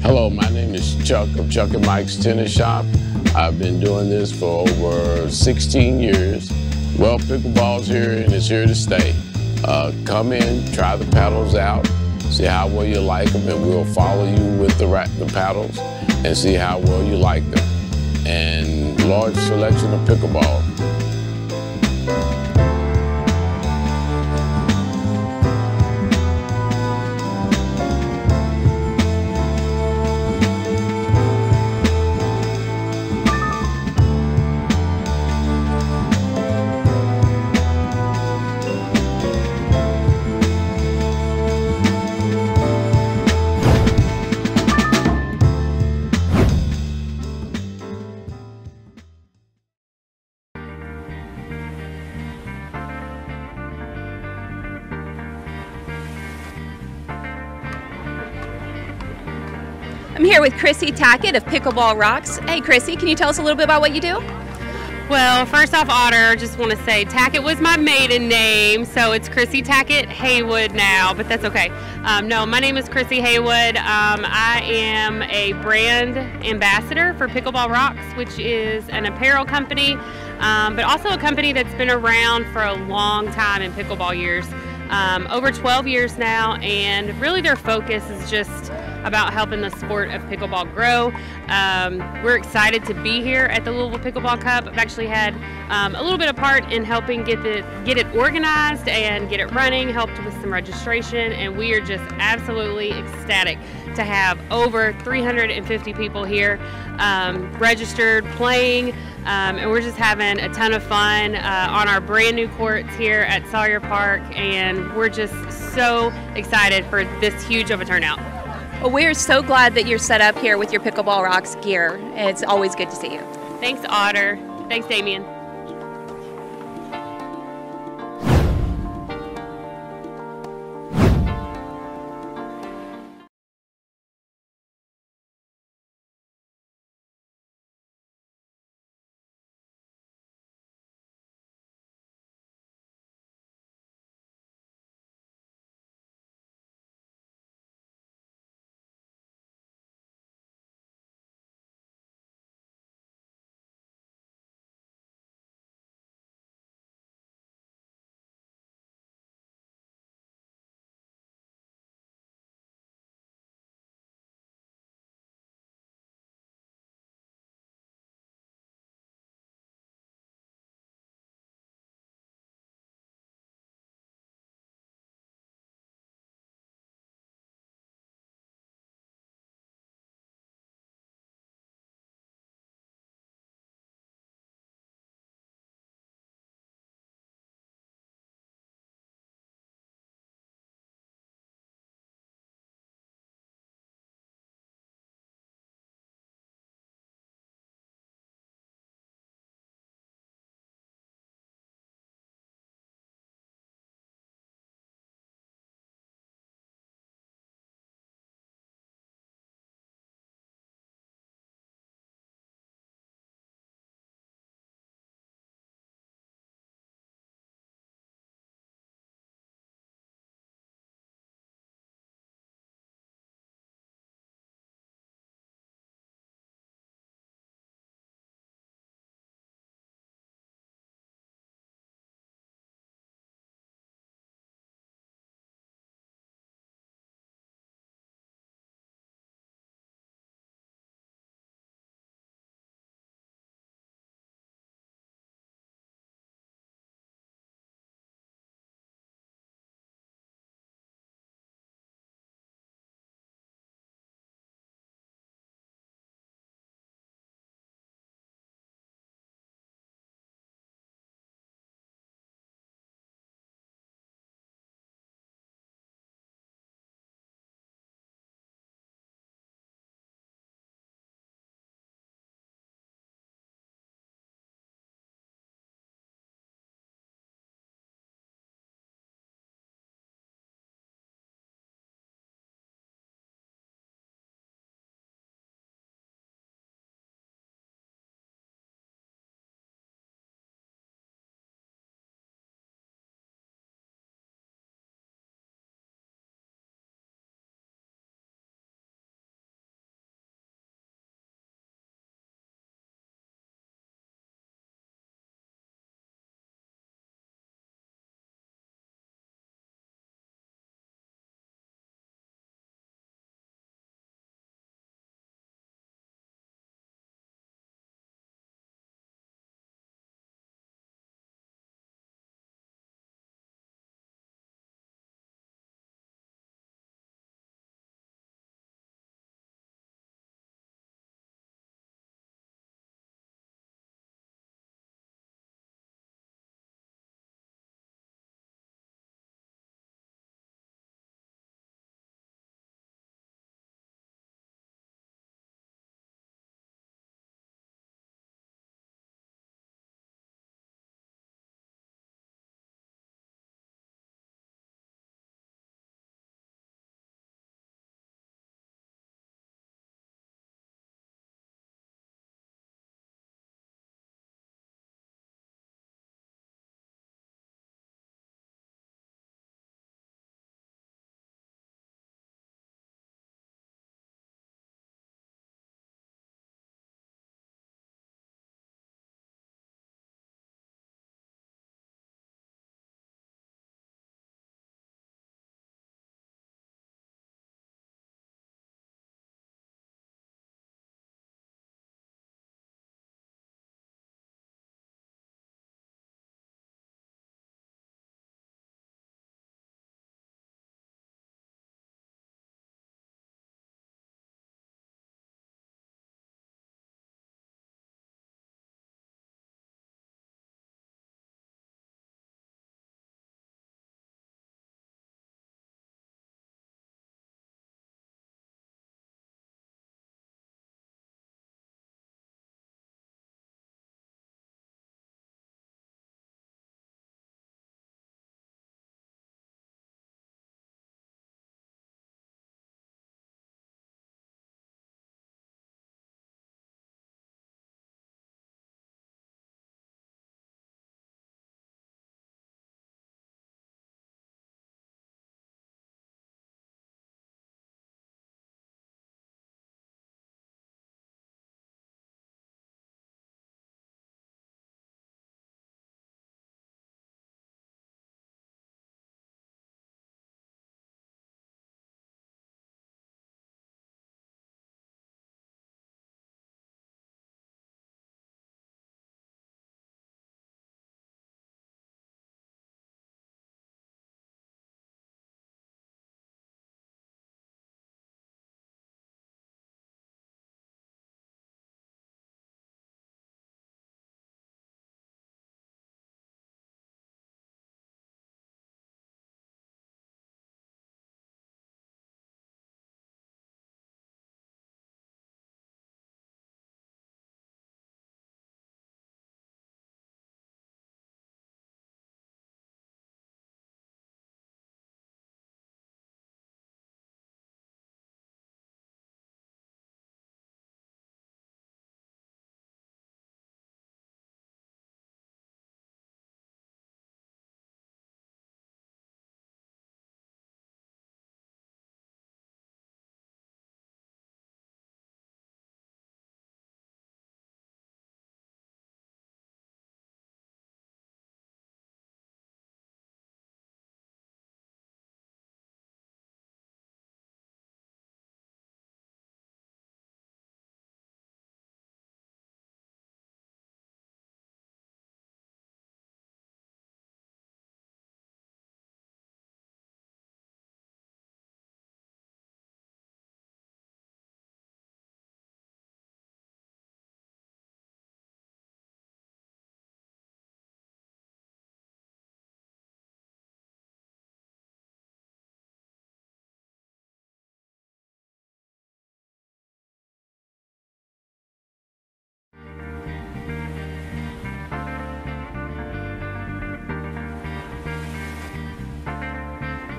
Hello, my name is Chuck of Chuck and Mike's Tennis Shop. I've been doing this for over 16 years. Well, pickleball's here and it's here to stay. Come in, try the paddles out, see how well you like them, and we'll follow you with the paddles and see how well you like them. And large selection of pickleball. I'm here with Chrissy Tackett of Pickleball Rocks. Hey Chrissy, can you tell us a little bit about what you do? Well, first off, Otter, just want to say Tackett was my maiden name, so it's Chrissy Tackett Haywood now, but that's okay. No, my name is Chrissy Haywood. I am a brand ambassador for Pickleball Rocks, which is an apparel company, but also a company that's been around for a long time in pickleball years, over 12 years now, and really their focus is just about helping the sport of pickleball grow. We're excited to be here at the Louisville Pickleball Cup. I've actually had a little bit of part in helping get it organized and get it running, helped with some registration, and we are just absolutely ecstatic to have over 350 people here registered, playing, and we're just having a ton of fun on our brand new courts here at Sawyer Park, and we're just so excited for this huge of a turnout. Well, we're so glad that you're set up here with your Pickleball Rocks gear. It's always good to see you. Thanks, Otter. Thanks, Damien.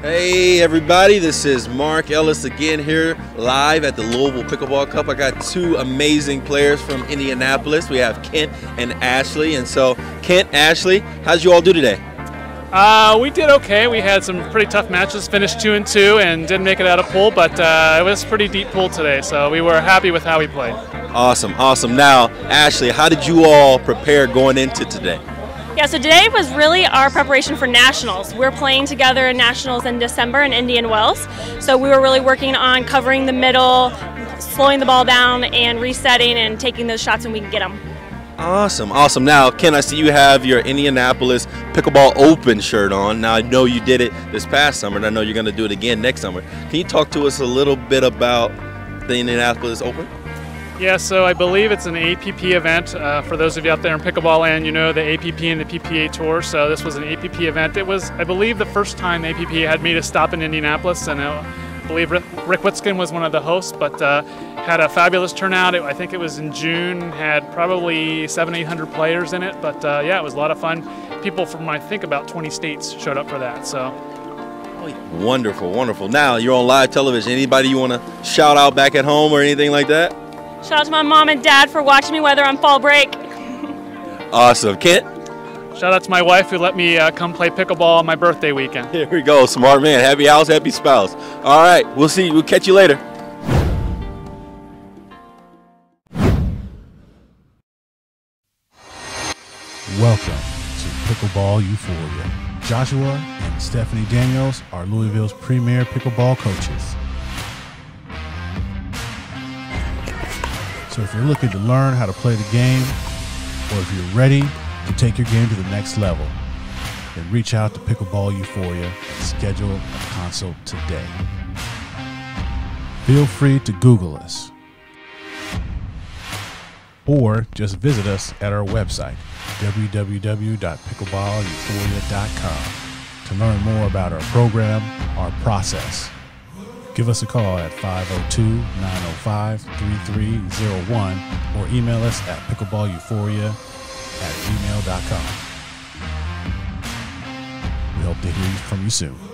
Hey everybody, this is Mark Ellis again here live at the Louisville Pickleball Cup. I got two amazing players from Indianapolis. We have Kent and Ashley. And so, Kent, Ashley, how'd you all do today? We did okay. We had some pretty tough matches, finished 2-2 and didn't make it out of pool, but it was a pretty deep pool today, so we were happy with how we played. Awesome, awesome. Now, Ashley, how did you all prepare going into today? Yeah, so today was really our preparation for Nationals. We're playing together in Nationals in December in Indian Wells. So we were really working on covering the middle, slowing the ball down, and resetting and taking those shots when we can get them. Awesome, awesome. Now, Ken, I see you have your Indianapolis Pickleball Open shirt on. Now, I know you did it this past summer, and I know you're going to do it again next summer. Can you talk to us a little bit about the Indianapolis Open? Yeah, so I believe it's an APP event. For those of you out there in pickleball land, you know the APP and the PPA Tour, so this was an APP event. It was, I believe, the first time APP had made a stop in Indianapolis, and I believe Rick Witskin was one of the hosts, but had a fabulous turnout. I think it was in June, had probably 700-800 players in it, but yeah, it was a lot of fun. People from, I think, about 20 states showed up for that, so. Wonderful, wonderful. Now, you're on live television. Anybody you want to shout out back at home or anything like that? Shout out to my mom and dad for watching me whether on fall break. Awesome. Kent? Shout out to my wife who let me come play pickleball on my birthday weekend. Here we go. Smart man. Happy house, happy spouse. All right. We'll see. We'll catch you later. Welcome to Pickleball Euphoria. Joshua and Stephanie Daniels are Louisville's premier pickleball coaches. So if you're looking to learn how to play the game, or if you're ready to take your game to the next level, then reach out to Pickleball Euphoria and schedule a consult today. Feel free to Google us, or just visit us at our website, www.pickleballeuphoria.com, to learn more about our program, our process. Give us a call at 502-905-3301 or email us at pickleballeuphoria@gmail.com. We hope to hear from you soon.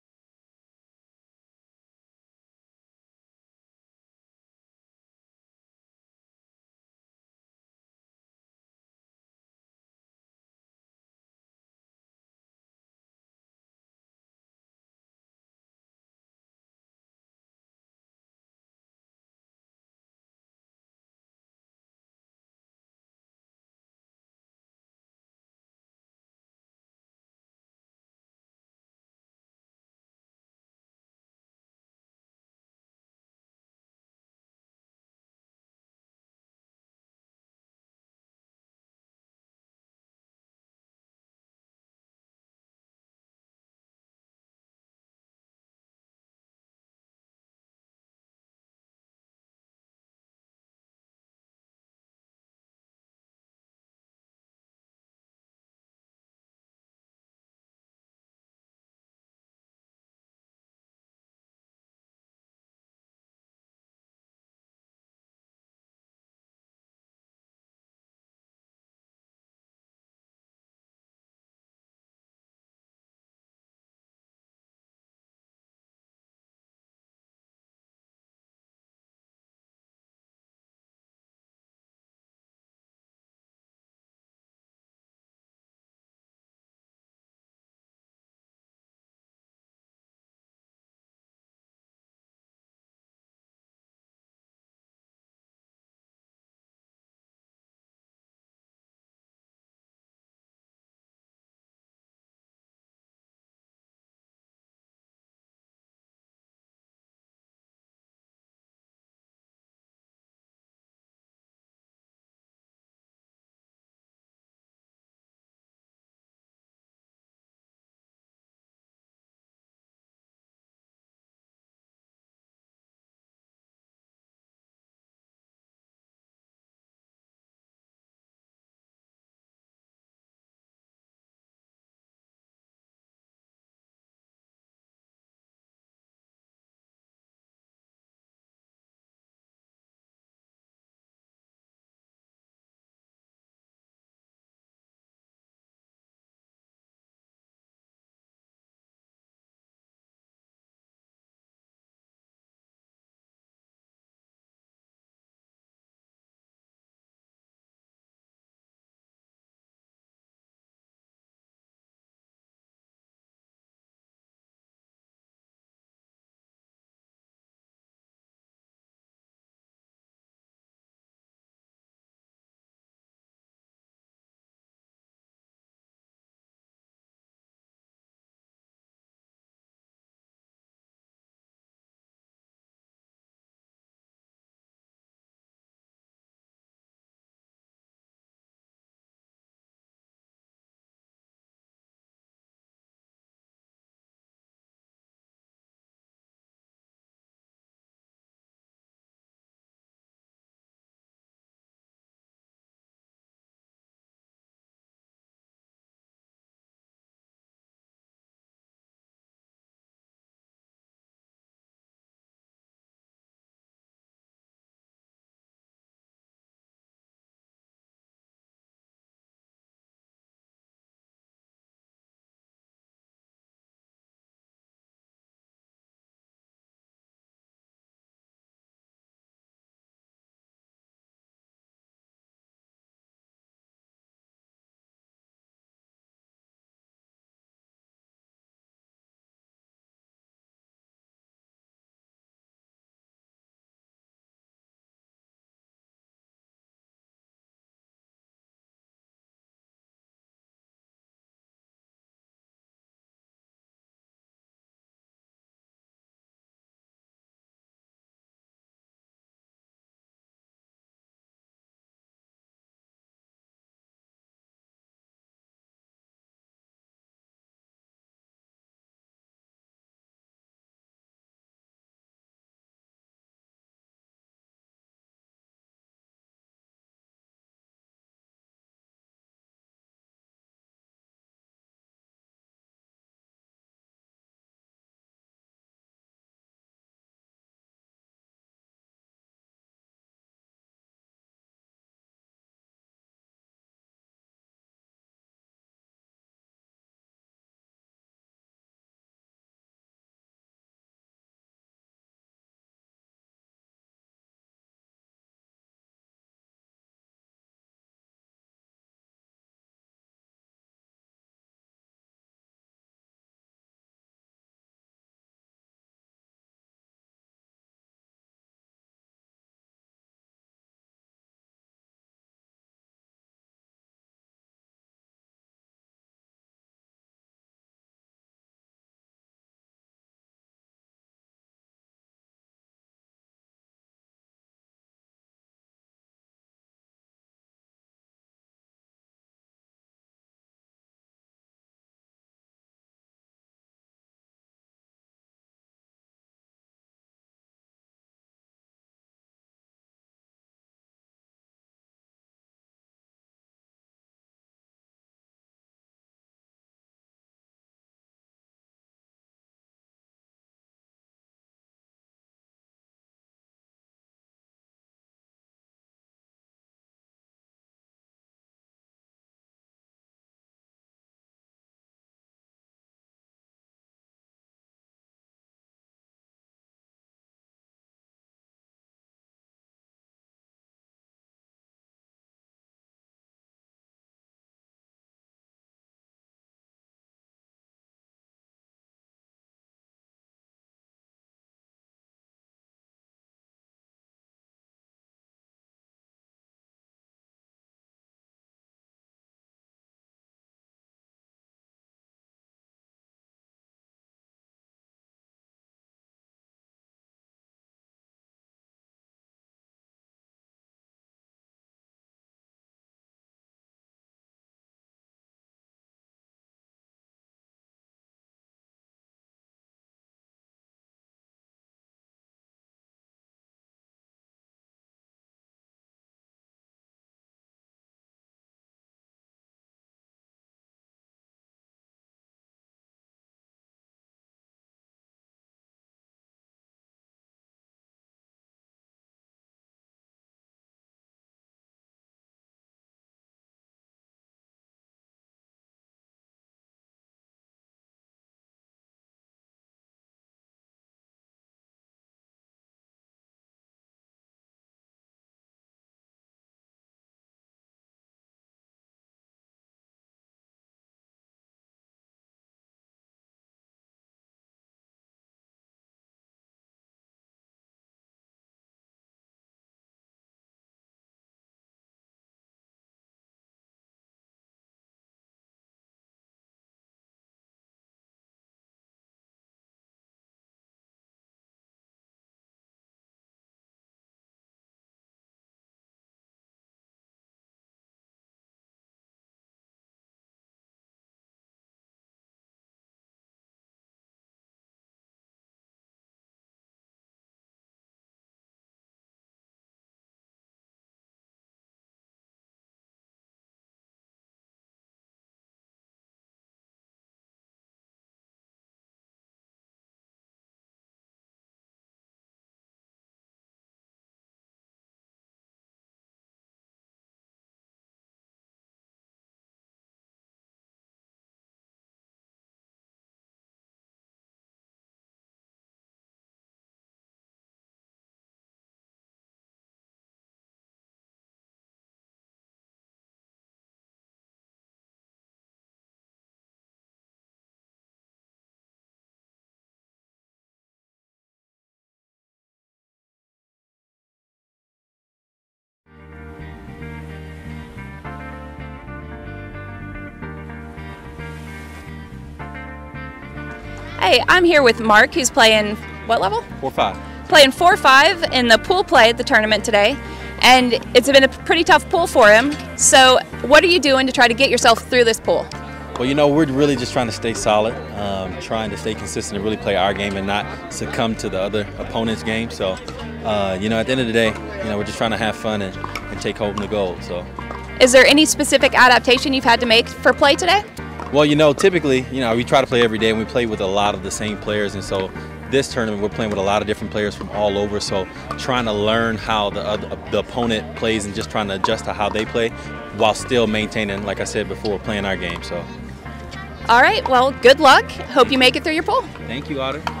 Hey, I'm here with Mark, who's playing what level? 4-5. Playing 4-5 in the pool play at the tournament today. And it's been a pretty tough pool for him. So what are you doing to try to get yourself through this pool? Well, you know, we're really just trying to stay solid, trying to stay consistent and really play our game and not succumb to the other opponent's game. So, you know, at the end of the day, you know, we're just trying to have fun and take home the gold. So, is there any specific adaptation you've had to make for play today? Well, you know, typically, you know, we try to play every day and we play with a lot of the same players. And so this tournament, we're playing with a lot of different players from all over. So trying to learn how the opponent plays and just trying to adjust to how they play while still maintaining, like I said before, playing our game. So. All right, well, good luck. Hope you make it through your pool. Thank you, Otter.